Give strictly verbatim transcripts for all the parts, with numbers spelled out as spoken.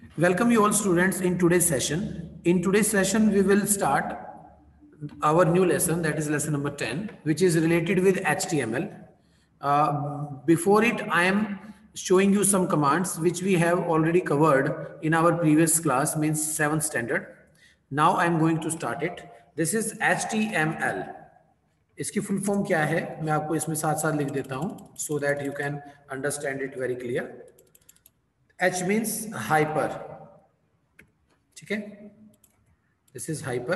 Welcome you all students in today's session. In today's session, we will start our new lesson, that is lesson number ten, which is related with H T M L. Uh, before it, I am showing you some commands which we have already covered in our previous class, means seventh standard. Now I am going to start it. This is H T M L. इसकी full form क्या है मैं आपको इसमें साथ साथ लिख देता हूं so that you can understand it very clear. H means hyper. ठीक है, this is hyper.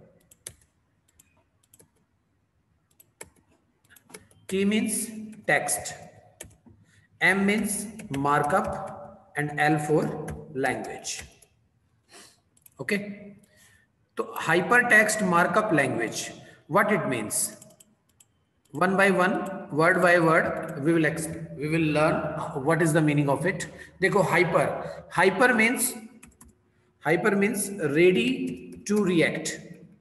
T means text. M means markup and L for language. Okay, तो hypertext markup language, what it means? One by one, word by word, we will we will learn what is the meaning of it. देखो hyper, hyper means hyper means ready to react.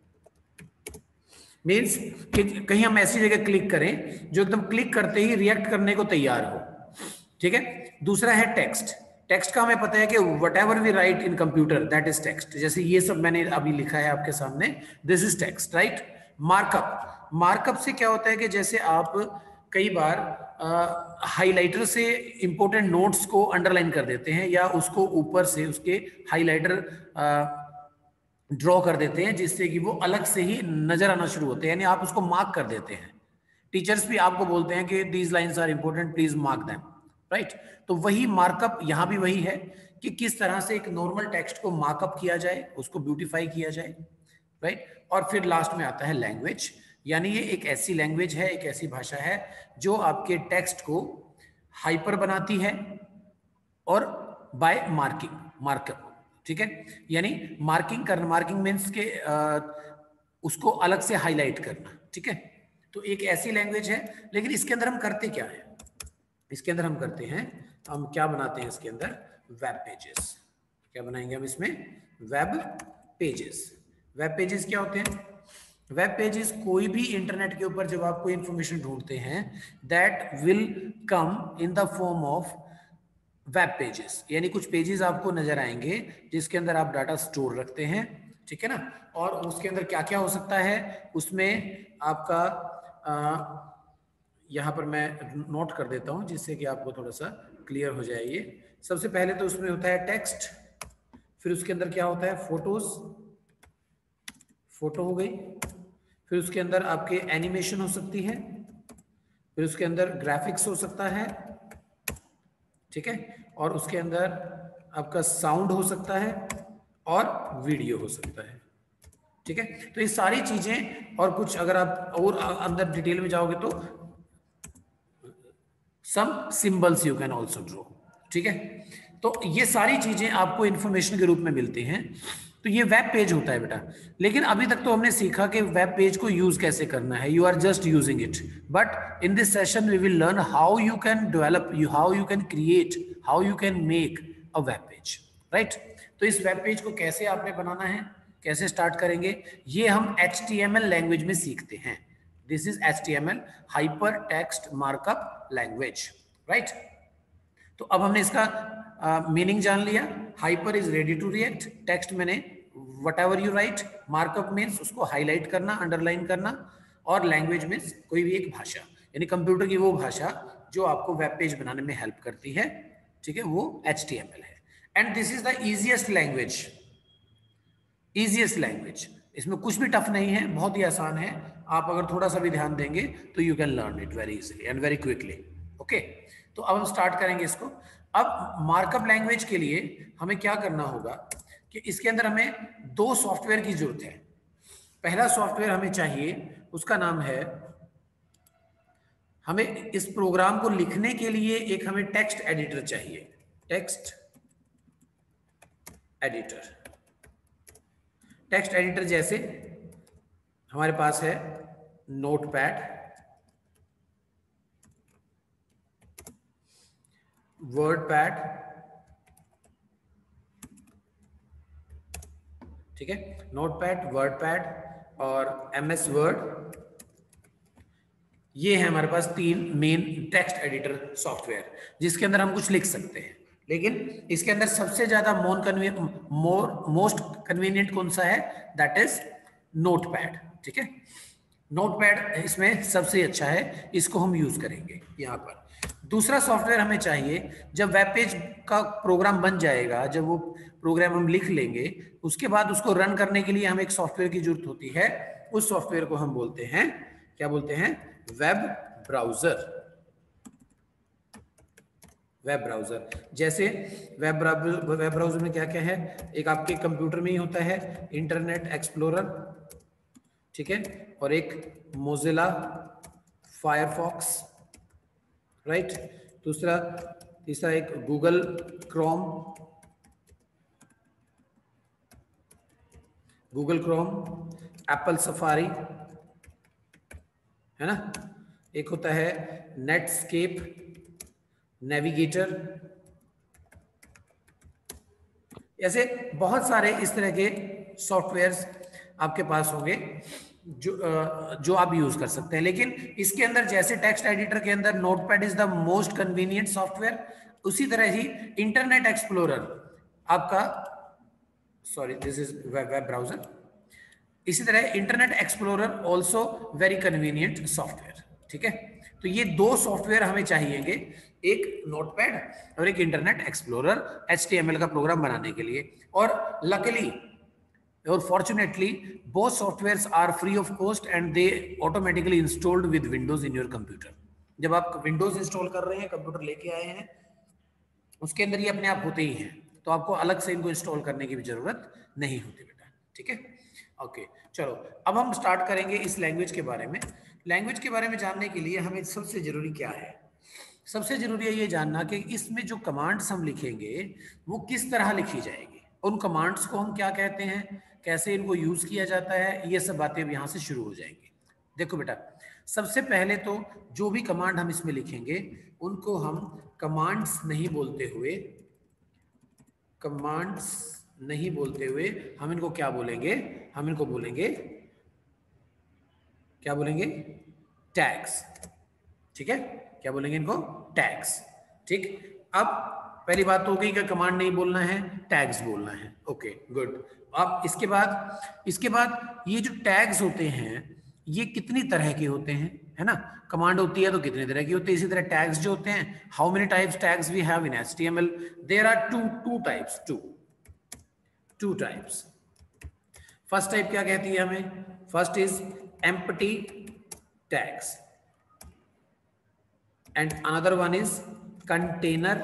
Means कि कहीं हम ऐसी जगह click करें जो एकदम click करते ही रिएक्ट करने को तैयार हो. ठीक है. दूसरा है टेक्स्ट. टेक्स्ट का हमें पता है कि whatever we write in computer that is text. जैसे ये सब मैंने अभी लिखा है आपके सामने, this is text, right? Markup, markup से क्या होता है कि जैसे आप कई बार हाइलाइटर से इंपॉर्टेंट नोट्स को अंडरलाइन कर देते हैं या उसको ऊपर से उसके हाइलाइटर ड्रॉ कर देते हैं जिससे कि वो अलग से ही नजर आना शुरू होते हैं, यानी आप उसको मार्क कर देते हैं. टीचर्स भी आपको बोलते हैं कि these lines are important, please mark them, right. तो वही मार्कअप यहाँ भी वही है कि किस तरह से एक नॉर्मल टेक्स्ट को मार्कअप किया जाए, उसको ब्यूटीफाई किया जाए, राइट right? और फिर लास्ट में आता है लैंग्वेज, यानी ये एक ऐसी लैंग्वेज है, एक ऐसी भाषा है जो आपके टेक्स्ट को हाइपर बनाती है और बाय मार्किंग, मार्कअप. ठीक है, यानी मार्किंग करना, मार्किंग मीन्स के आ, उसको अलग से हाईलाइट करना. ठीक है, तो एक ऐसी लैंग्वेज है. लेकिन इसके अंदर हम करते क्या है, इसके अंदर हम करते हैं, हम क्या बनाते हैं इसके अंदर, वेब पेजेस. क्या बनाएंगे हम इसमें, वेब पेजेस. वेब पेजेस क्या होते हैं? वेब पेजेस कोई भी इंटरनेट के ऊपर जब आप कोई इंफॉर्मेशन ढूंढते हैं, that will come in the form of web pages, यानी कुछ पेजेस आपको नजर आएंगे जिसके अंदर आप डाटा स्टोर रखते हैं. ठीक है ना, और उसके अंदर क्या क्या हो सकता है, उसमें आपका आ, यहाँ पर मैं नोट कर देता हूँ जिससे कि आपको थोड़ा सा क्लियर हो जाए. ये सबसे पहले तो उसमें होता है टेक्स्ट, फिर उसके अंदर क्या होता है, फोटोज, फोटो हो गई, फिर उसके अंदर आपके एनिमेशन हो सकती है, फिर उसके अंदर ग्राफिक्स हो सकता है. ठीक है, और उसके अंदर आपका साउंड हो सकता है और वीडियो हो सकता है. ठीक है, तो ये सारी चीजें, और कुछ अगर आप और अंदर डिटेल में जाओगे तो some symbols you can also draw. ठीक है, तो ये सारी चीजें आपको इंफॉर्मेशन के रूप में मिलती हैं. तो ये वेब पेज होता है बेटा. लेकिन अभी तक तो हमने सीखा कि वेब पेज को यूज कैसे करना है, you are just using it. But in this session we will learn how you can develop, you how you can create, how you can make a web page, right. तो इस web page को कैसे आपने बनाना है, कैसे start करेंगे, ये हम H T M L language में सीखते हैं. This is H T M L, hyper text markup language, right. तो अब हमने इसका मीनिंग uh, जान लिया. Hyper is ready to react, text मैंने whatever you write, markup means उसको हाईलाइट करना, अंडरलाइन करना, और लैंग्वेज मीन्स कोई भी एक भाषा, यानी कंप्यूटर की वो भाषा जो आपको वेब पेज बनाने में हेल्प करती है. ठीक है, वो एच टी एम एल है. And this is the easiest language, easiest language. इसमें कुछ भी टफ नहीं है, बहुत ही आसान है. आप अगर थोड़ा सा भी ध्यान देंगे तो you can learn it very easily and very quickly. Okay, तो अब हम स्टार्ट करेंगे इसको. अब मार्कअप लैंग्वेज के लिए हमें क्या करना होगा कि इसके अंदर हमें दो सॉफ्टवेयर की जरूरत है. पहला सॉफ्टवेयर हमें चाहिए, उसका नाम है, हमें इस प्रोग्राम को लिखने के लिए एक हमें टेक्स्ट एडिटर चाहिए. टेक्स्ट एडिटर, टेक्स्ट एडिटर जैसे हमारे पास है नोटपैड, वर्डपैड. ठीक है, नोटपैड, वर्डपैड और एमएस वर्ड, ये है हमारे पास तीन मेन टेक्स्ट एडिटर सॉफ्टवेयर जिसके अंदर हम कुछ लिख सकते हैं. लेकिन इसके अंदर सबसे ज्यादा मोन कन्वीनियंट मोर मोस्ट कन्वीनियंट कौन सा है? That is notepad. ठीक है, नोटपैड इसमें सबसे अच्छा है, इसको हम यूज करेंगे यहाँ पर। दूसरा सॉफ्टवेयर हमें चाहिए, जब वेब पेज का प्रोग्राम बन जाएगा, जब वो प्रोग्राम हम लिख लेंगे, उसके बाद उसको रन करने के लिए हमें एक सॉफ्टवेयर की जरूरत होती है। उस सॉफ्टवेयर को हम बोलते हैं, क्या बोलते हैं? Web browser. Web browser. जैसे वेब ब्राउजर, वेब ब्राउजर में क्या क्या है? एक आपके कंप्यूटर में ही होता है इंटरनेट एक्सप्लोरर, ठीक है, और एक मोजिला फायरफॉक्स, राइट। दूसरा तीसरा एक Google Chrome, Google Chrome, Apple Safari, है ना। एक होता है नेटस्केप नेविगेटर। ऐसे बहुत सारे इस तरह के सॉफ्टवेयर्स आपके पास होंगे जो जो आप यूज कर सकते हैं। लेकिन इसके अंदर जैसे टेक्स्ट एडिटर के अंदर notepad is the most convenient software, उसी तरह ही इंटरनेट एक्सप्लोरर आपका, sorry this is web browser, इसी तरह Internet Explorer also very convenient software. ठीक है, तो ये दो सॉफ्टवेयर हमें चाहिएंगे, एक नोटपैड और एक इंटरनेट एक्सप्लोरर एचटीएमएल का प्रोग्राम बनाने के लिए। और लकीली और fortunately both softwares are free of cost and they automatically installed with Windows in your computer. जब आप विंडोज इंस्टॉल कर रहे हैं, कंप्यूटर लेके आए हैं, उसके अंदर ये अपने आप होते ही हैं, तो आपको अलग से इनको इंस्टॉल करने की भी जरूरत नहीं होती बेटा। ठीक है, ओके चलो अब हम स्टार्ट करेंगे इस लैंग्वेज के बारे में। लैंग्वेज के बारे में जानने के लिए हमें सबसे जरूरी क्या है? सबसे जरूरी है ये जानना कि इसमें जो कमांड्स हम लिखेंगे वो किस तरह लिखी जाएगी, उन कमांड्स को हम क्या कहते हैं, कैसे इनको यूज किया जाता है, ये सब बातें अब यहाँ से शुरू हो जाएंगी। देखो बेटा, सबसे पहले तो जो भी कमांड हम इसमें लिखेंगे उनको हम कमांड्स नहीं बोलते हुए कमांड्स नहीं बोलते हुए हम इनको क्या बोलेंगे? हम इनको बोलेंगे, क्या बोलेंगे? टैग्स। ठीक है, क्या बोलेंगे इनको? टैग्स। ठीक, अब पहली बात तो हो गई कि कमांड नहीं बोलना है, टैग्स बोलना है। Okay good. अब इसके बाद इसके बाद ये जो टैग्स होते हैं ये कितनी तरह के होते हैं, है ना। कमांड होती है तो कितनी तरह की होती है, इसी तरह टैग्स जो होते हैं, how many types tags we have in HTML? There are two two types two two types. First type क्या कहती है हमें? First is empty tags and another one is container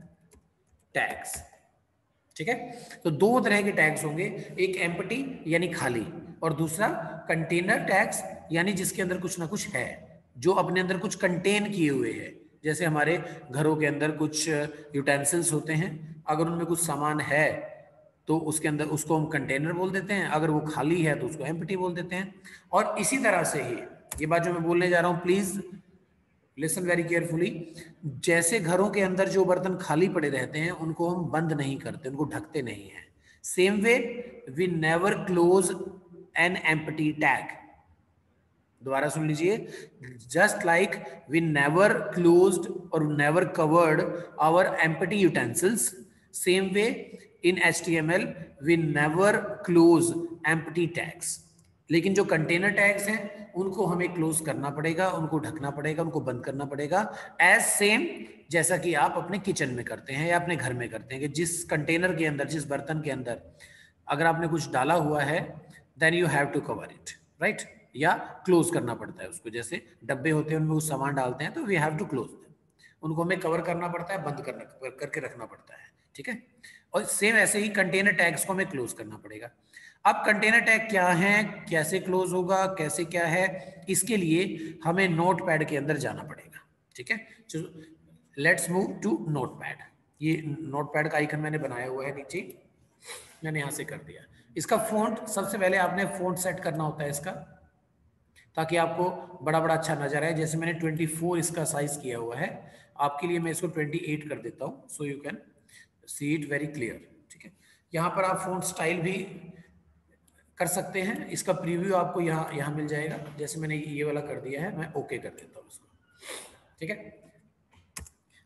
tags. ठीक है, तो दो तरह के टैग्स होंगे, एक एम्प्टी यानी खाली और दूसरा कंटेनर टैग्स यानी जिसके अंदर कुछ ना कुछ है, जो अपने अंदर कुछ कंटेन किए हुए है। जैसे हमारे घरों के अंदर कुछ यूटेंसिल्स होते हैं, अगर उनमें कुछ सामान है तो उसके अंदर उसको हम कंटेनर बोल देते हैं, अगर वो खाली है तो उसको एम्प्टी बोल देते हैं। और इसी तरह से ही ये बात जो मैं बोलने जा रहा हूं, प्लीज लिसन वेरी केयरफुली, जैसे घरों के अंदर जो बर्तन खाली पड़े रहते हैं उनको हम बंद नहीं करते, उनको ढकते नहीं हैं, same way we never close an empty tag. दोबारा सुन लीजिए, just like we never closed और never covered our empty utensils, same way in HTML we never close empty tags. लेकिन जो कंटेनर टैग्स हैं उनको हमें क्लोज करना पड़ेगा, उनको ढकना पड़ेगा, उनको बंद करना पड़ेगा, एज सेम जैसा कि आप अपने किचन में करते हैं या अपने घर में करते हैं, कि जिस कंटेनर के अंदर, जिस बर्तन के अंदर अगर आपने कुछ डाला हुआ है then you have to cover it, right, या क्लोज करना पड़ता है उसको। जैसे डब्बे होते हैं उनमें कुछ सामान डालते हैं तो we have to close them, उनको हमें कवर करना पड़ता है, बंद करना करके रखना पड़ता है। ठीक है, और सेम ऐसे ही कंटेनर टैग्स को हमें क्लोज करना पड़ेगा। अब कंटेनर टैग क्या है, कैसे क्लोज होगा, कैसे क्या है, इसके लिए हमें नोटपैड के अंदर जाना पड़ेगा। ठीक है, लेट्स मूव टू नोटपैड। ये नोटपैड का आइकन मैंने बनाया हुआ है नीचे, मैंने यहां से कर दिया। इसका फॉन्ट सबसे पहले आपने फॉन्ट सेट करना होता है इसका, ताकि आपको बड़ा बड़ा अच्छा नजर आए। जैसे मैंने चौबीस इसका साइज किया हुआ है, आपके लिए मैं इसको अट्ठाईस कर देता हूं, so you can see it very clear. ठीक है, यहाँ पर आप फॉन्ट स्टाइल भी कर सकते हैं, इसका प्रीव्यू आपको यहाँ यहाँ मिल जाएगा। जैसे मैंने ये वाला कर दिया है, मैं ओके कर देता हूँ इसको। ठीक है,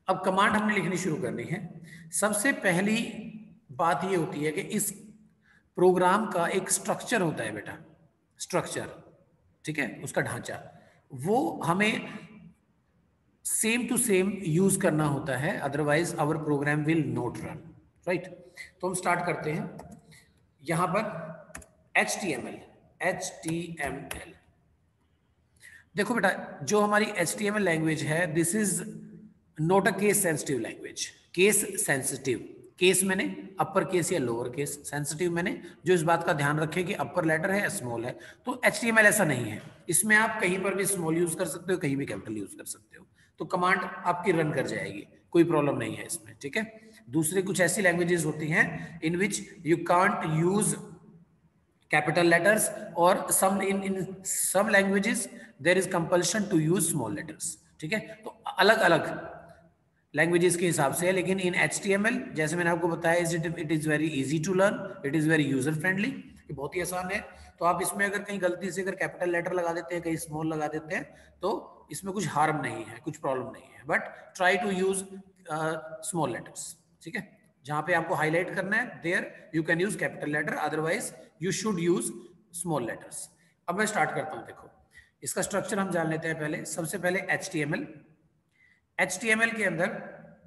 अब कमांड हमने लिखनी शुरू करनी है। सबसे पहली बात ये होती है कि इस प्रोग्राम का एक स्ट्रक्चर होता है बेटा, स्ट्रक्चर, ठीक है, उसका ढांचा, वो हमें सेम टू सेम यूज करना होता है, otherwise our program will not run, right. तो हम स्टार्ट करते हैं यहां पर H T M L. H T M L देखो बेटा, जो हमारी H T M L language है, this is not a case sensitive language. Case sensitive, case मैंने अपर केस या लोअर केस, सेंसिटिव मैंने जो इस बात का ध्यान रखे कि अपर लेटर है या स्मॉल है। तो एच टी एम एल ऐसा नहीं है, इसमें आप कहीं पर भी स्मॉल यूज कर सकते हो, कहीं भी कैपिटल यूज कर सकते हो, तो कमांड आपकी रन कर जाएगी, कोई प्रॉब्लम नहीं है इसमें, ठीक है। दूसरी कुछ ऐसी लैंग्वेजेस होती हैं in which you can't use capital letters, or some in in some languages there is compulsion to use small letters, ठीक है। तो अलग अलग लैंग्वेजेस के हिसाब से है, लेकिन in H T M L जैसे मैंने आपको बताया, it it is very easy to learn, it is very user friendly, ये बहुत ही आसान है। तो आप इसमें अगर कहीं गलती से अगर कैपिटल लेटर लगा देते हैं, कहीं स्मॉल लगा देते हैं, तो इसमें कुछ हार्म नहीं है, कुछ प्रॉब्लम नहीं है, but try to use small letters, ठीक है। जहां पे आपको हाईलाइट करना है, there you can use capital letter, otherwise you should use small letters. अब मैं स्टार्ट करता हूं, देखो इसका स्ट्रक्चर हम जान लेते हैं पहले। सबसे पहले H T M L. H T M L के अंदर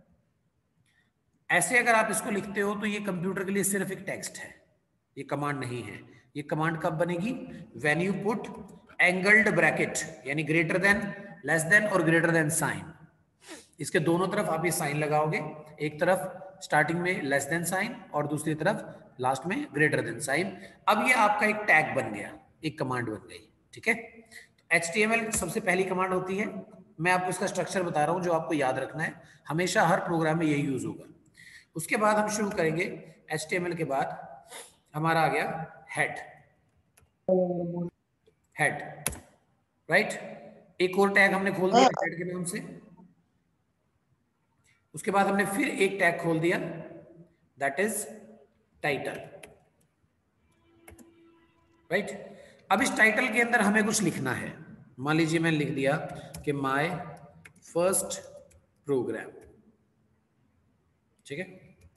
ऐसे अगर आप इसको लिखते हो तो ये कंप्यूटर के लिए सिर्फ एक टेक्स्ट है, ये कमांड नहीं है। ये कमांड कब बनेगी? When you put angled bracket, यानी ग्रेटर देन, लेस देन और ग्रेटर देन साइन, इसके दोनों तरफ आप ये साइन लगाओगे, एक तरफ स्टार्टिंग में लेस देन साइन और दूसरी तरफ लास्ट में ग्रेटर देन साइन। अब ये आपका एक टैग बन गया, एक कमांड बन गई, ठीक है। तो एच टी एम एल सबसे पहली कमांड होती है। मैं आपको इसका स्ट्रक्चर बता रहा हूं जो आपको याद रखना है, हमेशा हर प्रोग्राम में यही यूज होगा। उसके बाद हम शुरू करेंगे, एच टी एम एल के बाद हमारा आ गया हेड। Head, right. एक और टैग हमने खोल दिया हेड के नाम से। उसके बाद हमने फिर एक टैग खोल दिया, दैट इज टाइटल, राइट। अब इस टाइटल के अंदर हमें कुछ लिखना है। मान लीजिए मैंने लिख दिया कि माय फर्स्ट प्रोग्राम, ठीक है,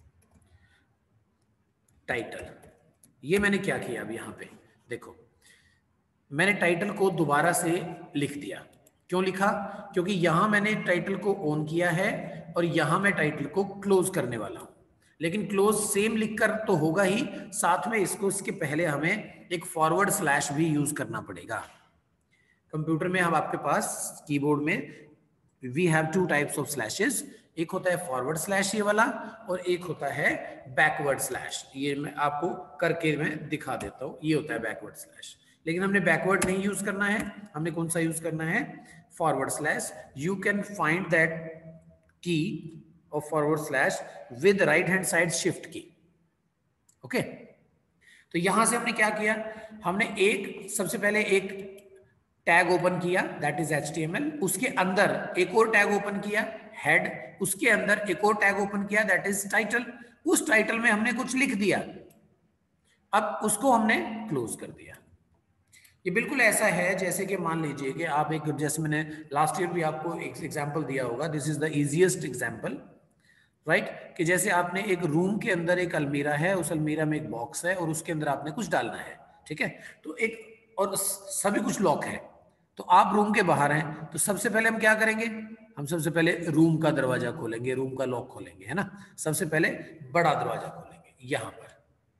टाइटल। ये मैंने क्या किया? अब यहां पे देखो, मैंने टाइटल को दोबारा से लिख दिया। क्यों लिखा? क्योंकि यहां मैंने टाइटल को ऑन किया है और यहां मैं टाइटल को क्लोज करने वाला हूं। लेकिन क्लोज सेम लिखकर तो होगा ही, साथ में इसको इसके पहले हमें एक फॉरवर्ड स्लैश भी यूज करना पड़ेगा। कंप्यूटर में हम आपके पास कीबोर्ड में we have two types of slashes, एक होता है फॉरवर्ड स्लैश ये वाला, और एक होता है बैकवर्ड स्लैश। ये मैं आपको करके मैं दिखा देता हूं, ये होता है बैकवर्ड स्लैश। लेकिन हमने बैकवर्ड नहीं यूज करना है, हमने कौन सा यूज करना है? Forward slash. You can find that key of forward slash with right hand side shift key, okay. तो यहां से हमने क्या किया? हमने एक सबसे पहले एक टैग ओपन किया, that is H T M L. उसके अंदर एक और टैग ओपन किया, हेड। उसके अंदर एक और टैग ओपन किया, दैट इज टाइटल। उस टाइटल में हमने कुछ लिख दिया, अब उसको हमने क्लोज कर दिया। ये बिल्कुल ऐसा है जैसे कि मान लीजिए कि आप एक, जैसे मैंने लास्ट ईयर भी आपको एक एग्जांपल दिया होगा, this is the easiest example, right, कि जैसे आपने एक रूम के अंदर एक अलमीरा है, उस अलमीरा में एक बॉक्स है और उसके अंदर आपने कुछ डालना है, ठीक है। तो एक और सभी कुछ लॉक है, तो आप रूम के बाहर हैं, तो सबसे पहले हम क्या करेंगे? हम सबसे पहले रूम का दरवाजा खोलेंगे, रूम का लॉक खोलेंगे, है ना। सबसे पहले बड़ा दरवाजा खोलेंगे यहां पर।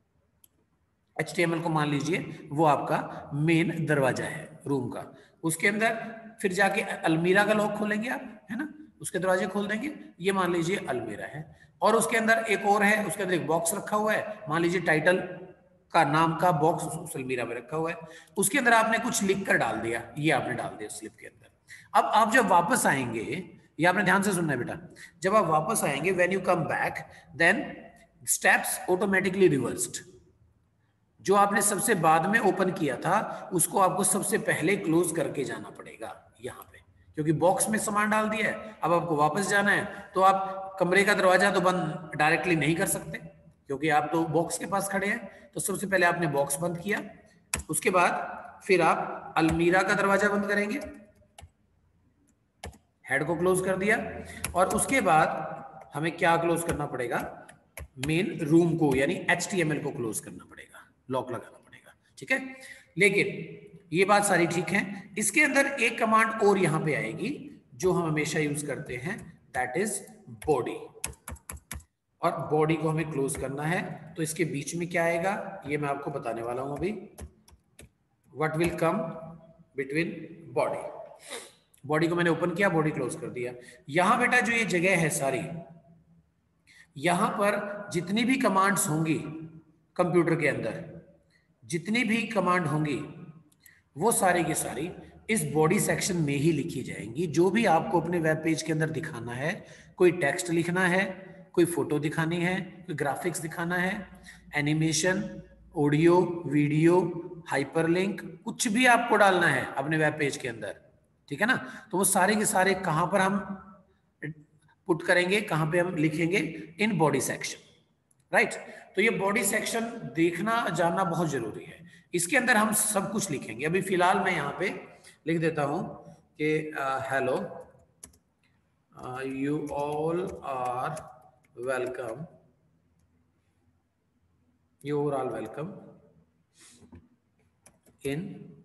एच टी एम एल को मान लीजिए वो आपका मेन दरवाजा है रूम का। उसके अंदर फिर जाके अलमीरा का लॉक खोलेंगे आप, है ना, उसके दरवाजे खोल देंगे। ये मान लीजिए अलमीरा है, और उसके अंदर एक और है, उसके अंदर एक बॉक्स रखा हुआ है, मान लीजिए टाइटल का नाम का बॉक्स उस अलमीरा में रखा हुआ है। उसके अंदर आपने कुछ लिख कर डाल दिया, ये आपने डाल दिया स्लिप के अंदर। अब आप जब वापस आएंगे, ये आपने ध्यान से सुनना है बेटा, जब आप वापस आएंगे, when you come back, then steps automatically reversed. जो आपने सबसे बाद में ओपन किया था उसको आपको सबसे पहले क्लोज करके जाना पड़ेगा यहां पे, क्योंकि बॉक्स में सामान डाल दिया है। अब आपको वापस जाना है तो आप कमरे का दरवाजा तो बंद डायरेक्टली नहीं कर सकते, क्योंकि आप तो बॉक्स के पास खड़े हैं। तो सबसे पहले आपने बॉक्स बंद किया, उसके बाद फिर आप अलमीरा का दरवाजा बंद करेंगे, हेड को क्लोज कर दिया, और उसके बाद हमें क्या क्लोज करना पड़ेगा, मेन रूम को यानी एच टी एम एल को क्लोज करना पड़ेगा, लॉक लगाना पड़ेगा, ठीक है। लेकिन ये बात सारी ठीक है, इसके अंदर एक कमांड और यहां पे आएगी जो हम हमेशा यूज करते हैं, दैट इज बॉडी, और बॉडी को हमें क्लोज करना है। तो इसके बीच में क्या आएगा ये मैं आपको बताने वाला हूं अभी, what will come between body. Body को मैंने ओपन किया, बॉडी क्लोज कर दिया। यहां बेटा जो ये जगह है सारी, यहां पर जितनी भी कमांड्स होंगी कंप्यूटर के अंदर, जितनी भी कमांड होंगी वो सारी की सारी इस बॉडी सेक्शन में ही लिखी जाएंगी। जो भी आपको अपने वेब पेज के अंदर दिखाना है, कोई टेक्स्ट लिखना है, कोई फोटो दिखानी है, कोई ग्राफिक्स दिखाना है, एनिमेशन, ऑडियो, वीडियो, हाइपरलिंक, कुछ भी आपको डालना है अपने वेब पेज के अंदर, ठीक है ना, तो वो सारे के सारे कहां पर हम पुट करेंगे, कहां पे हम लिखेंगे, इन बॉडी सेक्शन, राइट। तो ये बॉडी सेक्शन देखना जानना बहुत जरूरी है। इसके अंदर हम सब कुछ लिखेंगे। अभी फिलहाल मैं यहाँ पे लिख देता हूं कि hello you all are welcome, you are all welcome in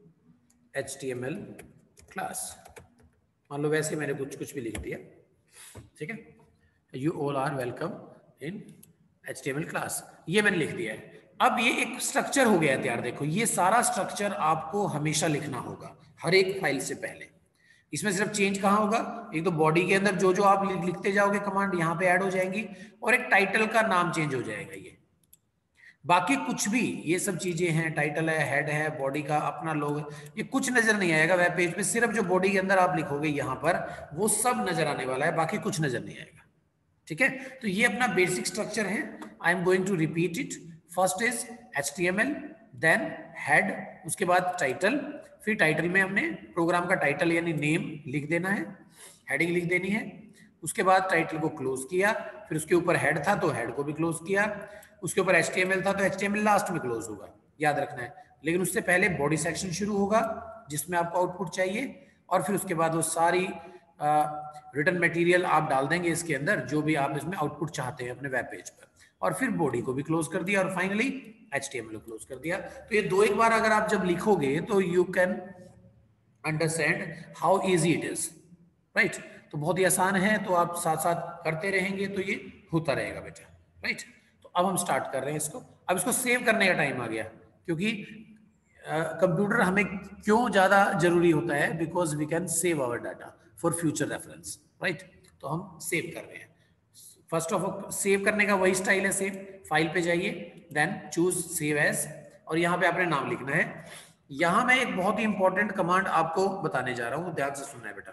H T M L class. मान लो वैसे मैंने कुछ कुछ भी लिख दिया, ठीक है, you all are welcome in H T M L class, ये मैंने लिख दिया है। अब ये एक स्ट्रक्चर हो गया है तैयार। देखो ये सारा स्ट्रक्चर आपको हमेशा लिखना होगा हर एक फाइल से पहले। इसमें सिर्फ चेंज कहाँ होगा, एक तो बॉडी के अंदर जो जो आप लिखते जाओगे कमांड यहाँ पे ऐड हो जाएंगी, और एक टाइटल का नाम चेंज हो जाएगा। ये बाकी कुछ भी ये सब चीजें हैं, टाइटल है, हेड है, बॉडी का अपना लोगो, ये कुछ नजर नहीं आएगा वेब पेज पे। सिर्फ जो बॉडी के अंदर आप लिखोगे यहाँ पर वो सब नजर आने वाला है, बाकी कुछ नजर नहीं आएगा, ठीक है। तो ये अपना बेसिक स्ट्रक्चर है। I am going to repeat it. First is H T M L, then head, उसके बाद टाइटल, फिर टाइटल में हमने प्रोग्राम का टाइटल यानी नेम लिख देना है, हेडिंग लिख देनी है। उसके बाद टाइटल को क्लोज किया, फिर उसके ऊपर हेड था तो हेड को भी क्लोज किया, उसके ऊपर एच टी एम एल था तो H T M L last में क्लोज होगा, याद रखना है। लेकिन उससे पहले बॉडी सेक्शन शुरू होगा जिसमें आपको आउटपुट चाहिए, और फिर उसके बाद वो सारी रिटर्न मटेरियल आप डाल देंगे इसके अंदर, जो भी आप इसमें आउटपुट चाहते हैं अपने वेब पेज पर, और फिर बॉडी को भी क्लोज कर दिया, और finally H T M L को क्लोज कर दिया। तो ये दो एक बार अगर आप जब लिखोगे तो you can understand how easy it is, right. तो बहुत ही आसान है, तो आप साथ साथ करते रहेंगे तो ये होता रहेगा बेटा, राइट। तो अब हम स्टार्ट कर रहे हैं इसको। अब इसको सेव करने का टाइम आ गया, क्योंकि कंप्यूटर uh, हमें क्यों ज्यादा जरूरी होता है, because we can save our data for future reference, right. तो हम सेव कर रहे हैं। फर्स्ट ऑफ ऑल सेव करने का वही स्टाइल है, सेव फाइल पे जाइए, देन चूज सेव एज, और यहाँ पे आपने नाम लिखना है। यहाँ मैं एक बहुत ही इंपॉर्टेंट कमांड आपको बताने जा रहा हूँ, ध्यान से सुनना है बेटा।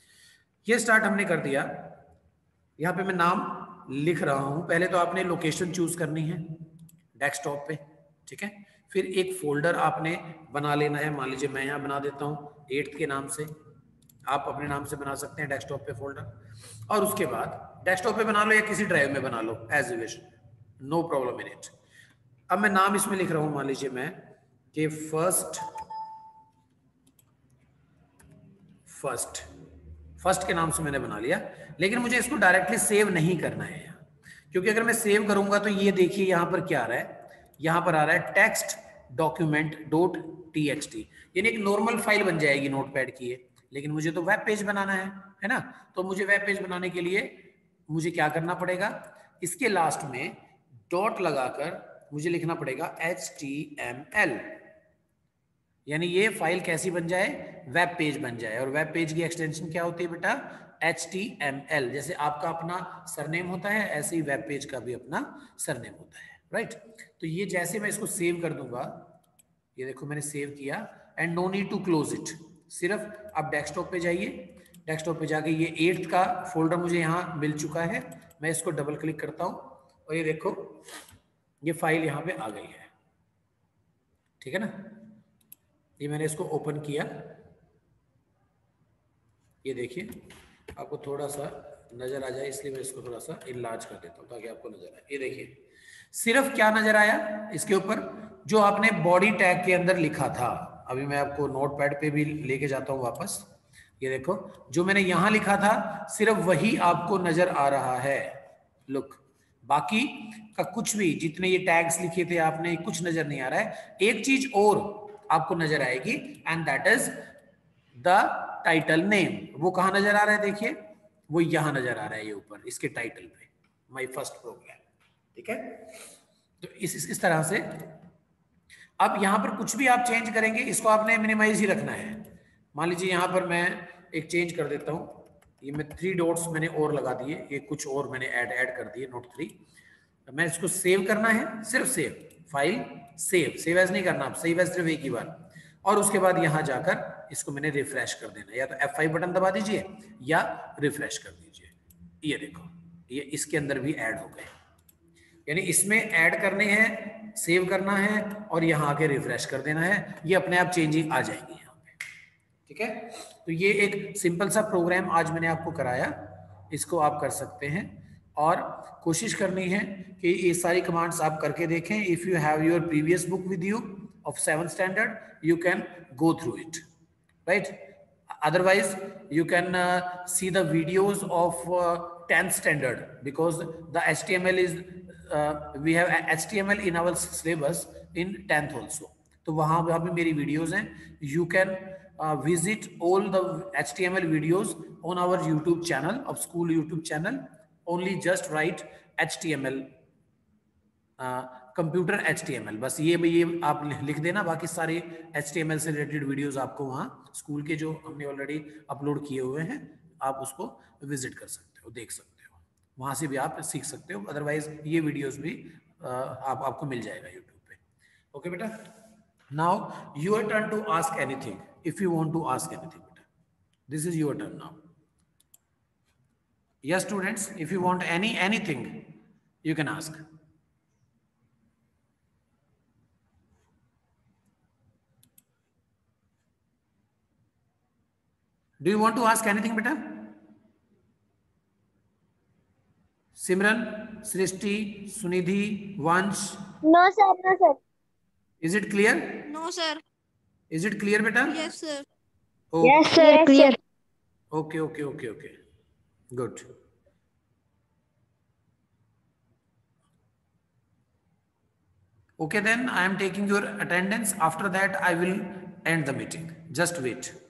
ये स्टार्ट हमने कर दिया, यहाँ पे मैं नाम लिख रहा हूँ। पहले तो आपने लोकेशन चूज करनी है डेस्कटॉप पे, ठीक है। फिर एक फोल्डर आपने बना लेना है, मान लीजिए मैं यहाँ बना देता हूँ एट्थ के नाम से, आप अपने नाम से बना सकते हैं डेस्कटॉप पे फोल्डर, और उसके बाद डेस्कटॉप पे बना लो या किसी ड्राइव में बना लो, as you wish, no problem in it. अब मैं नाम इसमें लिख रहा हूं, मान लीजिए मैं कि फर्स्ट फर्स्ट फर्स्ट के नाम से मैंने बना लिया, लेकिन मुझे इसको डायरेक्टली सेव नहीं करना है यहाँ, क्योंकि अगर मैं सेव करूंगा तो ये देखिए यहाँ पर क्या आ रहा है, यहाँ पर आ रहा है text document dot T X T, यानी एक नॉर्मल फाइल बन जाएगी नोटपैड की है। लेकिन मुझे तो वेब पेज बनाना है, है ना। तो मुझे वेब पेज बनाने के लिए मुझे क्या करना पड़ेगा, इसके लास्ट में डॉट लगाकर मुझे लिखना पड़ेगा एच टी एम एल, यानी ये फाइल कैसी बन जाए, वेब पेज बन जाए। और वेब पेज की एक्सटेंशन क्या होती है बेटा, एच टी एम एल। जैसे आपका अपना सरनेम होता है, ऐसे ही वेब पेज का भी अपना सरनेम होता है, राइट। तो ये जैसे मैं इसको सेव कर दूंगा, ये देखो मैंने सेव किया, and no need to close it. सिर्फ आप डेस्कटॉप पे जाइए, डेस्कटॉप पे जाके ये एट्थ का फोल्डर मुझे यहाँ मिल चुका है, मैं इसको डबल क्लिक करता हूँ और ये देखो ये फाइल यहाँ पे आ गई है, ठीक है ना। ये मैंने इसको ओपन किया, ये देखिए आपको थोड़ा सा नजर आ जाए, इसलिए मैं इसको थोड़ा सा इनलार्ज कर देता हूँ ताकि आपको नजर आए। ये देखिए सिर्फ क्या नजर आया इसके ऊपर, जो आपने बॉडी टैग के अंदर लिखा था। अभी मैं आपको नोटपैड पे भी लेके जाता हूँ वापस, ये देखो जो मैंने यहां लिखा था सिर्फ वही आपको नजर आ रहा है, लुक, बाकी का कुछ भी जितने ये टैग्स लिखे थे आपने कुछ नजर नहीं आ रहा है। एक चीज और आपको नजर आएगी and that is the title name. वो कहां नजर आ रहा है, देखिए वो यहां नजर आ रहा है, ये ऊपर इसके टाइटल पे, माय फर्स्ट प्रोग्राम। ठीक है, तो इस, इस इस तरह से अब यहां पर कुछ भी आप चेंज करेंगे इसको आपने मिनिमाइज ही रखना है। मान लीजिए यहां पर मैं एक चेंज कर देता हूं, ये मैं थ्री डॉट्स मैंने और लगा दिए, ये कुछ और मैंने ऐड ऐड कर दिए, नोट थ्री। मैं इसको सेव करना है, सिर्फ save, file save, save as नहीं करना, आप सेव एज सिर्फ एक ही बार, और उसके बाद यहां जाकर इसको मैंने रिफ्रेश कर देना, या तो एफ फाइव बटन दबा दीजिए या रिफ्रेश कर दीजिए। ये देखो ये इसके अंदर भी ऐड हो गए, यानी इसमें ऐड करने हैं, सेव करना है और यहां आके रिफ्रेश कर देना है, ये अपने आप चेंजिंग आ जाएगी यहाँ पे। ठीक है, तो ये एक सिंपल सा प्रोग्राम आज मैंने आपको कराया, इसको आप कर सकते हैं और कोशिश करनी है कि ये सारी कमांड्स आप करके देखें। If you have your previous book with you of seventh standard you can go through it, right, otherwise you can uh, see the videos of uh, tenth standard because the H T M L is uh, we have H T M L in our syllabus in tenth also, तो वहां वहां पे मेरी videos हैं, you can uh, visit all the H T M L videos on our YouTube channel of school YouTube channel, only just write H T M L computer uh, H T M L, बस ये ये आप लिख देना, बाकी सारे H T M L से related videos आपको वहाँ स्कूल के जो हमने ऑलरेडी अपलोड किए हुए हैं आप उसको विजिट कर सकते हो, देख सकते हो, वहाँ से भी आप सीख सकते हो। अदरवाइज ये वीडियोस भी uh, आप आपको मिल जाएगा यूट्यूब पे। ओके बेटा, now your turn to ask anything, if you want to ask anything बेटा, this is your turn now. Yes students, if you want any anything you can ask. Do you want to ask anything, beta? Simran, Srishti, Sunidhi, Vansh. No, sir. No, sir. Is it clear? No, sir. Is it clear, beta? Yes, sir. Okay. Yes, sir. Yes, clear. Sir. Okay, okay, okay, okay. Good. Okay, then I am taking your attendance. After that, I will end the meeting. Just wait.